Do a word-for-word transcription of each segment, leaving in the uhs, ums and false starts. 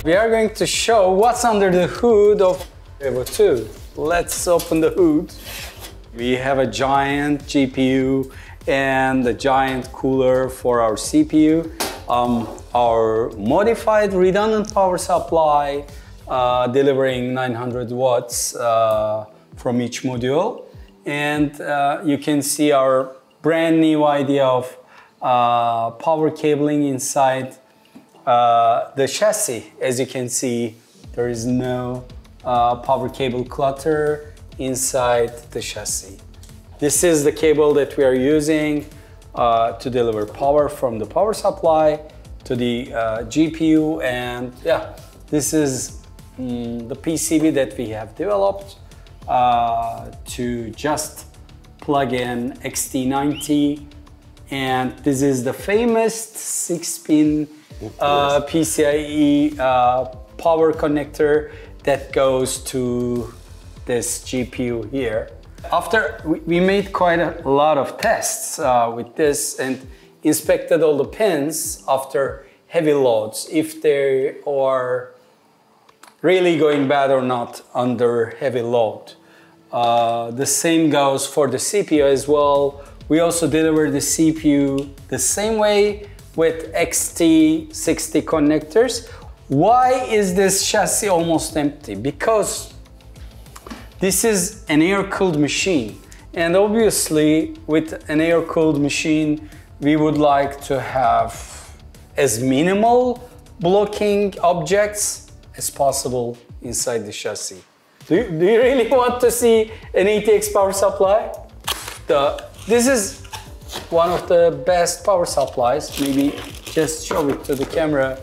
We are going to show what's under the hood of EVO two. Let's open the hood. We have a giant G P U and a giant cooler for our C P U. Um, our modified redundant power supply uh, delivering nine hundred watts uh, from each module. And uh, you can see our brand new idea of uh, power cabling inside uh, the chassis. As you can see, there is no uh, power cable clutter inside the chassis. This is the cable that we are using uh, to deliver power from the power supply to the uh, G P U, and yeah, this is um, the P C B that we have developed uh, to just plug in X T ninety, and this is the famous six pin uh, P C I E uh, power connector that goes to this G P U here. After we made quite a lot of tests uh, with this and inspected all the pins after heavy loads, if they are really going bad or not under heavy load. Uh, the same goes for the C P U as well. We also deliver the C P U the same way with X T sixty connectors. Why is this chassis almost empty? Because this is an air-cooled machine, and obviously with an air-cooled machine we would like to have as minimal blocking objects as possible inside the chassis. Do you, do you really want to see an A T X power supply? The, this is one of the best power supplies. Maybe just show it to the camera.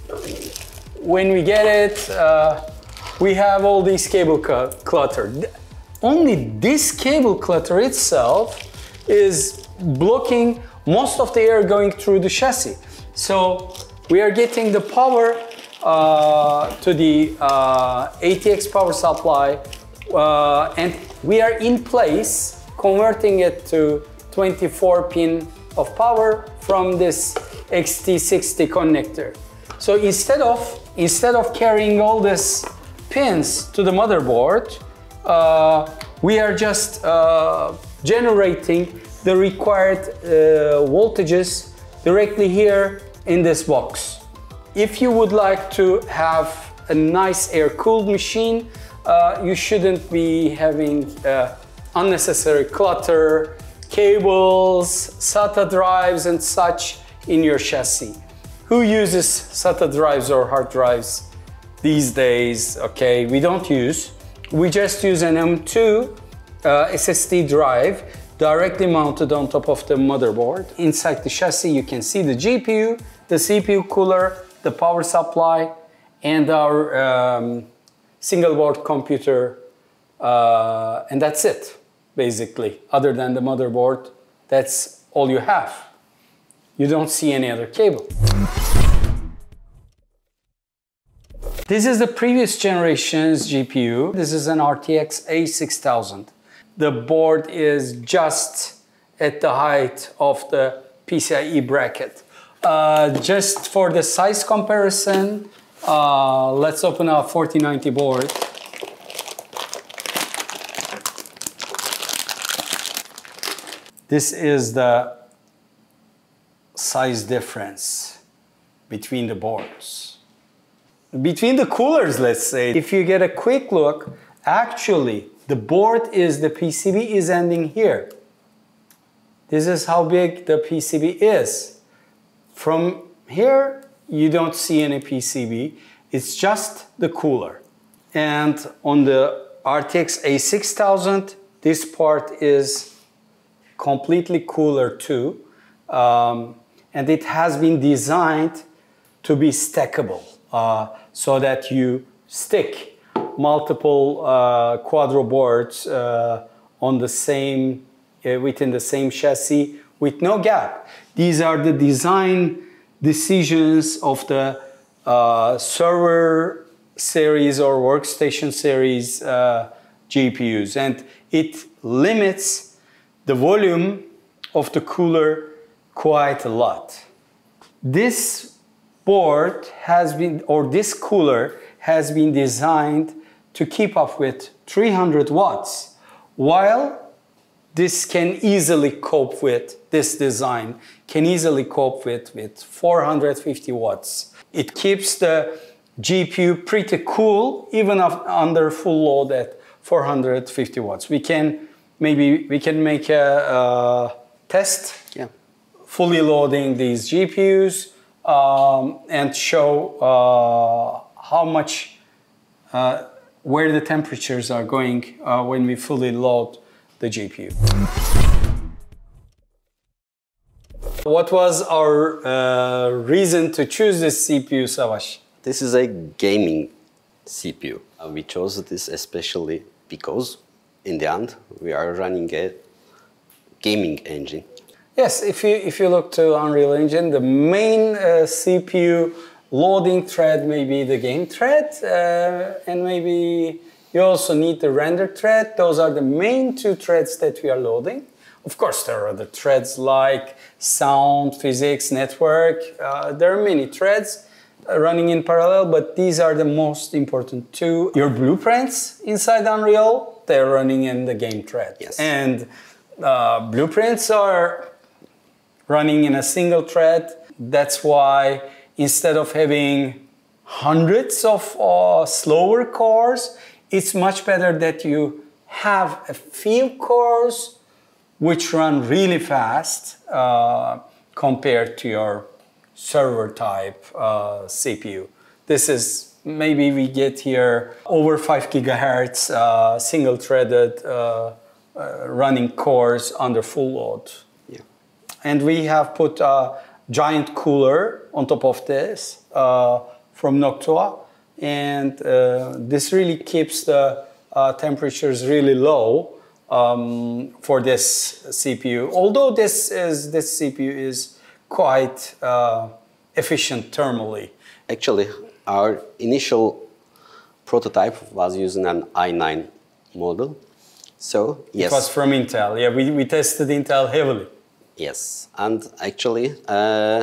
When we get it, uh, we have all these cable clutter. Only this cable clutter itself is blocking most of the air going through the chassis. So we are getting the power uh, to the uh, A T X power supply, uh, and we are in place converting it to twenty-four pin of power from this X T sixty connector. So instead of instead of carrying all this pins to the motherboard, uh, we are just uh, generating the required uh, voltages directly here in this box. If you would like to have a nice air-cooled machine, uh, you shouldn't be having uh, unnecessary clutter, cables, SATA drives and such in your chassis. Who uses SATA drives or hard drives these days? Okay, we don't use. We just use an M two uh, S S D drive directly mounted on top of the motherboard. Inside the chassis you can see the G P U, the C P U cooler, the power supply, and our um, single board computer, uh, and that's it basically. Other than the motherboard, that's all you have. You don't see any other cable. This is the previous generation's G P U. This is an R T X A six thousand. The board is just at the height of the P C I E bracket. Uh, just for the size comparison, uh, let's open our forty ninety board. This is the size difference between the boards. Between the coolers, let's say. If you get a quick look, actually the board is, the P C B is ending here. This is how big the P C B is. From here, you don't see any P C B. It's just the cooler. And on the R T X A six thousand, this part is completely cooler too. Um, and it has been designed to be stackable uh, so that you stick multiple uh, quadro boards uh, on the same, uh, within the same chassis with no gap. These are the design decisions of the uh, server series or workstation series uh, G P Us, and it limits the volume of the cooler quite a lot. This board has been, or this cooler has been designed to keep up with three hundred watts, while this can easily cope with, this design can easily cope with, with four hundred fifty watts. It keeps the G P U pretty cool, even under full load at four hundred fifty watts. We can, maybe we can make a, a test, yeah, fully loading these G P Us um, and show uh, how much, uh, where the temperatures are going uh, when we fully load the G P U. What was our uh, reason to choose this C P U, Savaş? This is a gaming C P U. Uh, we chose this especially because in the end we are running a gaming engine. Yes, if you, if you look to Unreal Engine, the main uh, C P U loading thread may be the game thread, uh, and maybe you also need the render thread. Those are the main two threads that we are loading. Of course, there are other threads like sound, physics, network. Uh, there are many threads running in parallel, but these are the most important two. Your blueprints inside Unreal, they're running in the game thread. Yes. And uh, blueprints are running in a single thread. That's why instead of having hundreds of uh, slower cores, it's much better that you have a few cores which run really fast uh, compared to your server type uh, C P U. This is, maybe we get here over five gigahertz uh, single threaded uh, uh, running cores under full load. Yeah. And we have put a giant cooler on top of this uh, from Noctua, and uh, this really keeps the uh, temperatures really low um, for this C P U. Although this is this C P U is quite uh, efficient thermally. Actually, our initial prototype was using an i nine model. So, yes. It was from Intel. Yeah, we, we tested Intel heavily. Yes, and actually uh,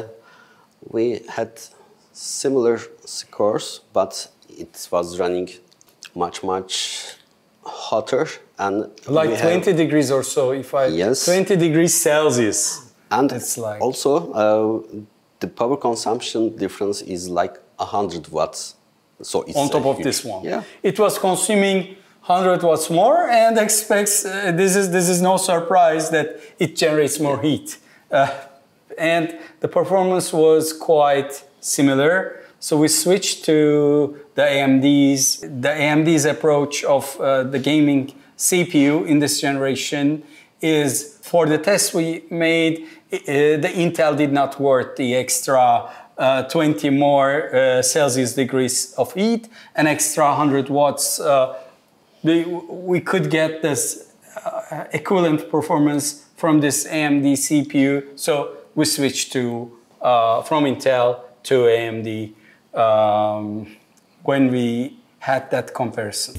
we had similar scores, but it was running much, much hotter. And like twenty have, degrees or so, if I... Yes. twenty degrees Celsius. And it's like, also, uh, the power consumption difference is like one hundred watts. So it's on top of huge. this one. Yeah. It was consuming one hundred watts more, and expects, uh, this, is, this is no surprise that it generates more heat. Uh, and the performance was quite similar. So we switched to the A M D's. The A M D's approach of uh, the gaming C P U in this generation is, for the test we made, uh, the Intel did not worth the extra uh, twenty more uh, Celsius degrees of heat, an extra one hundred watts. Uh, we, we could get this uh, equivalent performance from this A M D C P U, so we switched to uh, from Intel to A M D um, when we had that comparison.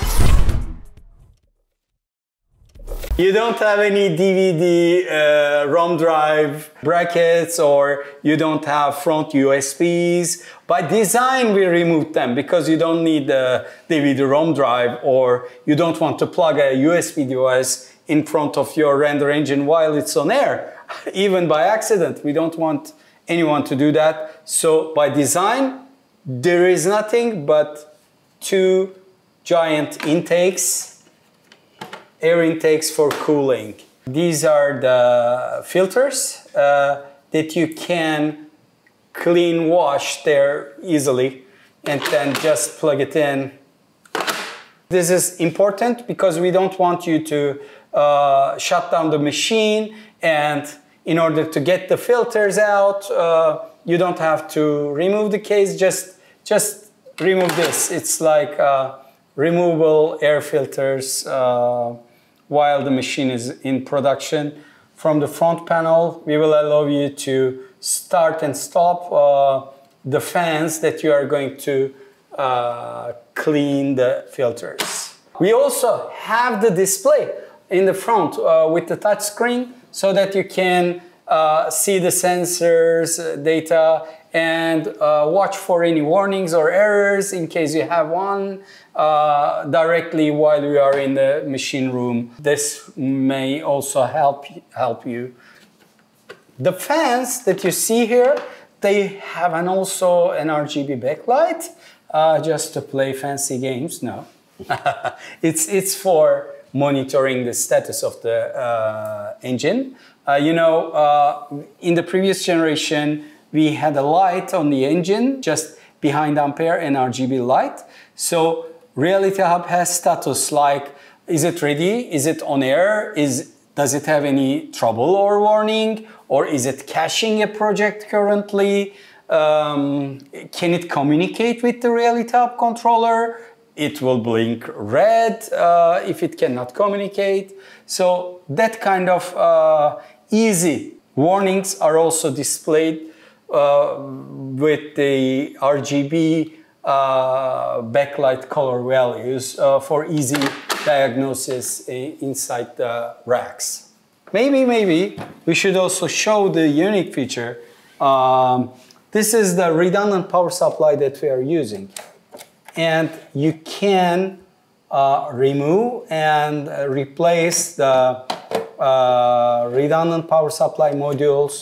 You don't have any D V D uh, ROM drive brackets, or you don't have front U S Bs. By design, we removed them because you don't need the D V D ROM drive, or you don't want to plug a U S B device in front of your render engine while it's on air, even by accident. We don't want anyone to do that. So by design, there is nothing but two giant intakes, air intakes for cooling. These are the filters uh, that you can clean wash there easily and then just plug it in. This is important because we don't want you to uh, shut down the machine, and in order to get the filters out, uh, you don't have to remove the case, just, just remove this. It's like uh, removable air filters uh, while the machine is in production. From the front panel, we will allow you to start and stop uh, the fans that you are going to uh, clean the filters. We also have the display in the front uh, with the touch screen, so that you can uh, see the sensors uh, data and uh, watch for any warnings or errors in case you have one uh, directly while you are in the machine room. This may also help, help you. The fans that you see here, they have an also an R G B backlight uh, just to play fancy games. No, it's, it's for monitoring the status of the uh, engine. Uh, you know, uh, in the previous generation, we had a light on the engine just behind Ampere and R G B light. So Reality Hub has status like, is it ready? Is it on air? Is, does it have any trouble or warning? Or is it caching a project currently? Um, can it communicate with the Reality Hub controller? It will blink red uh, if it cannot communicate. So that kind of uh, easy warnings are also displayed uh, with the R G B uh, backlight color values uh, for easy diagnosis inside the racks. Maybe, maybe we should also show the unique feature. Um, this is the redundant power supply that we are using. And you can uh, remove and uh, replace the uh, redundant power supply modules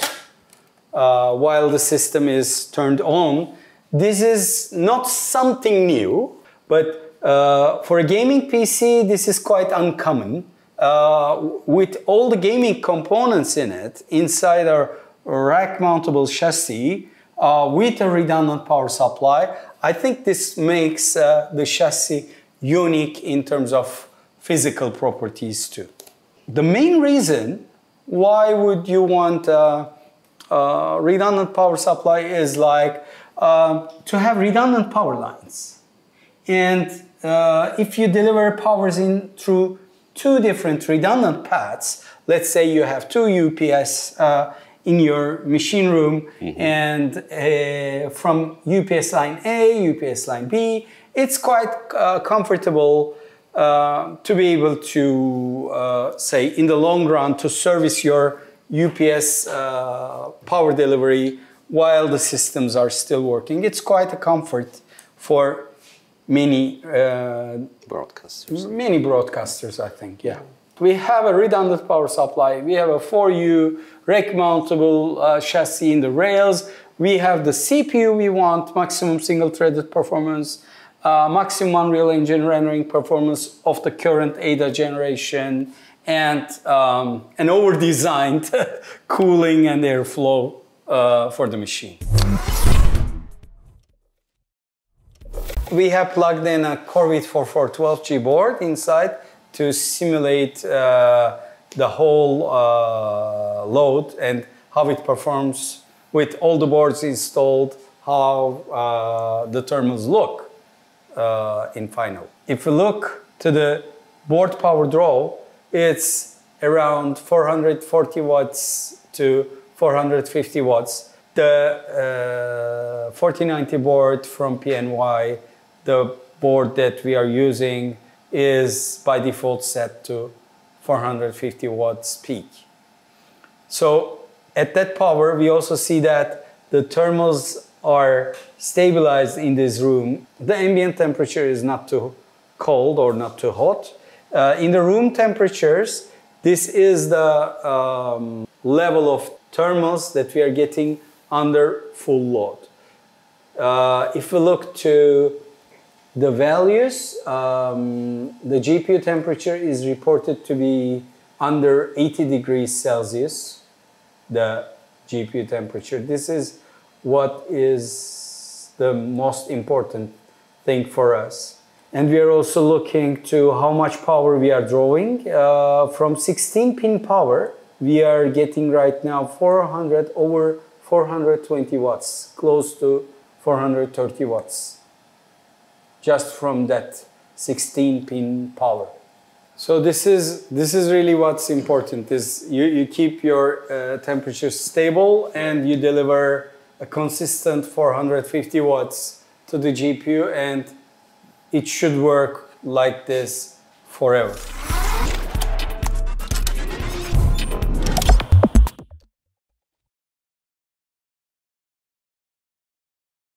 uh, while the system is turned on. This is not something new, but uh, for a gaming P C, this is quite uncommon. Uh, with all the gaming components in it, inside our rack-mountable chassis, uh, with a redundant power supply, I think this makes uh, the chassis unique in terms of physical properties too. The main reason why would you want a, a redundant power supply is like uh, to have redundant power lines. And uh, if you deliver powers in through two different redundant paths, let's say you have two U P S uh, in your machine room, mm-hmm. and uh, from U P S line A, U P S line B, it's quite uh, comfortable uh, to be able to, uh, say, in the long run, to service your U P S uh, power delivery while the systems are still working. It's quite a comfort for many uh, broadcasters. Many broadcasters, I think, yeah. We have a redundant power supply. We have a four U rack-mountable uh, chassis in the rails. We have the C P U we want, maximum single-threaded performance, uh, maximum Unreal Engine rendering performance of the current A D A generation, and um, an over-designed cooling and airflow uh, for the machine. We have plugged in a Corvid forty-four twelve G board inside to simulate uh, the whole uh, load and how it performs with all the boards installed, how uh, the thermals look uh, in final. If we look to the board power draw, it's around four hundred forty watts to four hundred fifty watts. The uh, forty ninety board from P N Y, the board that we are using, is by default set to four hundred fifty watts peak. So at that power, we also see that the thermals are stabilized in this room. The ambient temperature is not too cold or not too hot. Uh, in the room temperatures, this is the um, level of thermals that we are getting under full load. Uh, if we look to the values, um, the G P U temperature is reported to be under eighty degrees Celsius, the G P U temperature. This is what is the most important thing for us. And we are also looking to how much power we are drawing. Uh, from sixteen pin power, we are getting right now four hundred over four hundred twenty watts, close to four hundred thirty watts. Just from that sixteen pin power. So this is, this is really what's important, is you, you keep your uh, temperature stable and you deliver a consistent four hundred fifty watts to the G P U, and it should work like this forever.